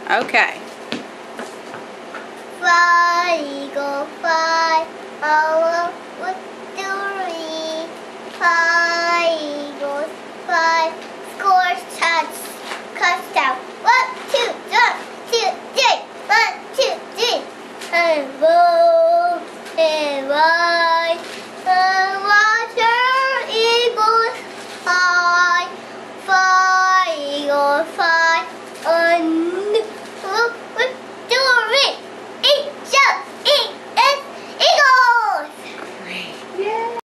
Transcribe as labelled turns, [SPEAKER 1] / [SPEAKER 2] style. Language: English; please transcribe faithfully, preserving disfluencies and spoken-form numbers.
[SPEAKER 1] Okay.
[SPEAKER 2] Fly, eagle, fly, all of victory. Fly, eagles, fly, score touch, touchdown. One, two, one, two, three. One, two, three. And roll.